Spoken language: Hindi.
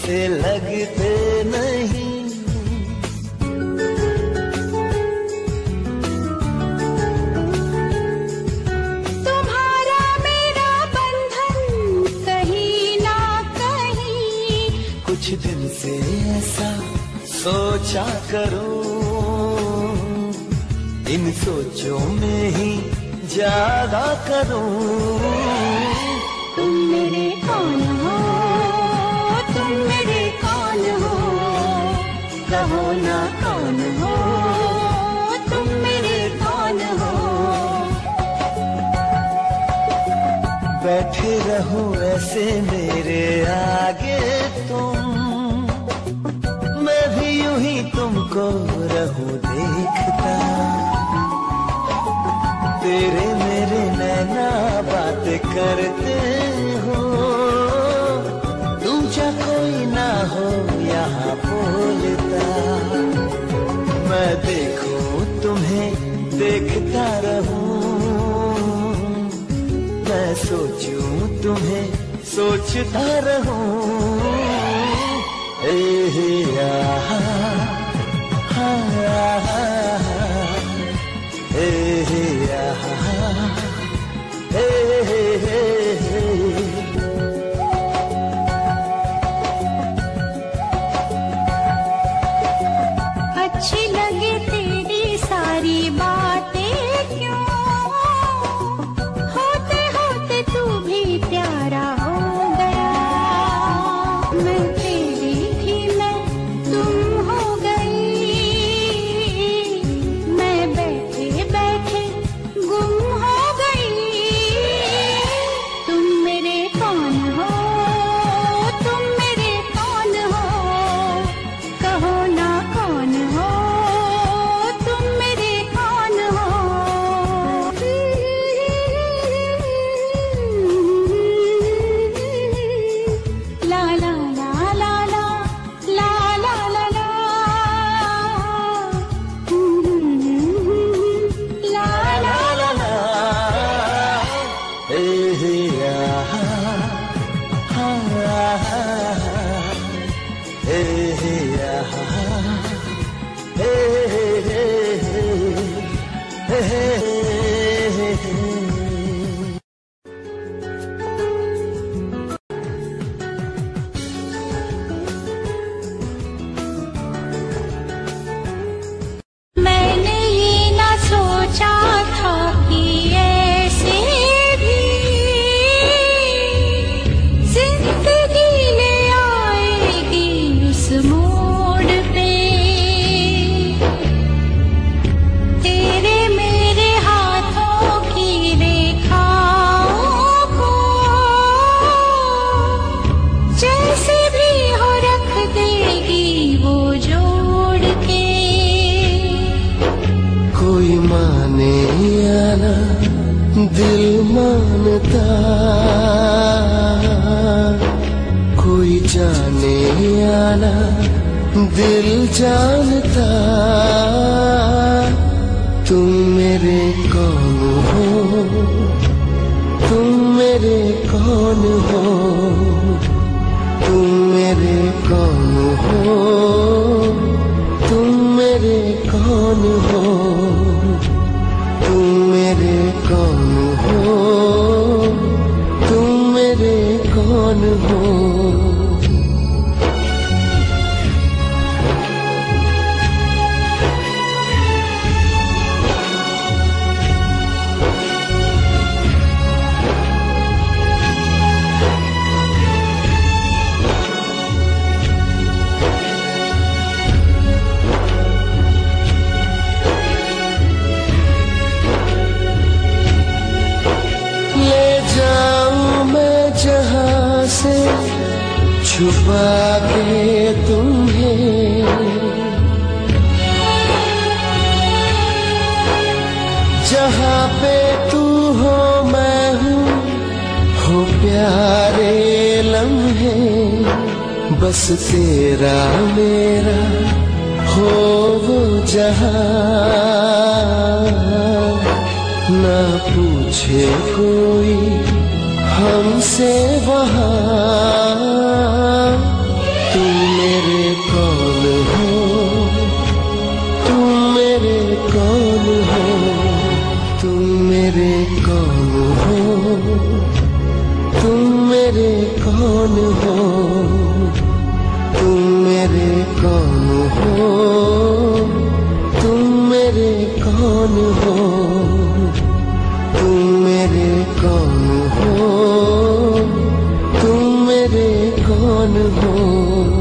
से लगते नहीं। तुम्हारा मेरा बंधन कहीं ना कहीं, कुछ दिन से ऐसा सोचा करूं, इन सोचों में ही ज्यादा करूं। तुम मेरे कौन हो, तुम मेरे कौन हो, कहो ना कौन हो, तुम मेरे कौन हो। बैठे रहो ऐसे मेरे आगे तुम, मैं भी यूं ही तुमको रहूं देखता। तेरे मेरे नैना बात करते हो, दूजा कोई ना हो यहाँ बोलता। मैं देखूं तुम्हें देखता रहूं, मैं सोचूं तुम्हें सोचता रहूं। अच्छी लगे तेरी सारी बातें क्यों, होते होते तू भी प्यारा हो गया। मैं तेरी थी, मैं तुम हो गई, मैं बैठे बैठे गुम हो गई। तुम मेरे कौन हो, तुम मेरे कौन हो, कहो ना कौन हो, तुम मेरे कौन हो। ला ला ला ला ला ला ला ला ला, ला ला ला ला। मैंने ये ना सोचा था कि ऐसे भी जिंदगी ले आएगी उस मोड़ पे। तेरे मेरे हाथों की रेखाओं को जैसे भी हो रख देगी वो जोड़ के। कोई माने या ना दिल मानता, कोई जाने या ना दिल जानता। तुम मेरे कौन हो, तुम मेरे कौन हो, तुम मेरे कौन हो, तुम मेरे कौन हो, तुम मेरे कौन हो, तुम मेरे कौन हो। जहाँ से छुपा के तुम्हें, जहाँ पे तू हो मैं हूँ, हो प्यारे लम्हे। बस तेरा मेरा हो वो जहाँ, ना पूछे कोई हमसे वहाँ। तू हो।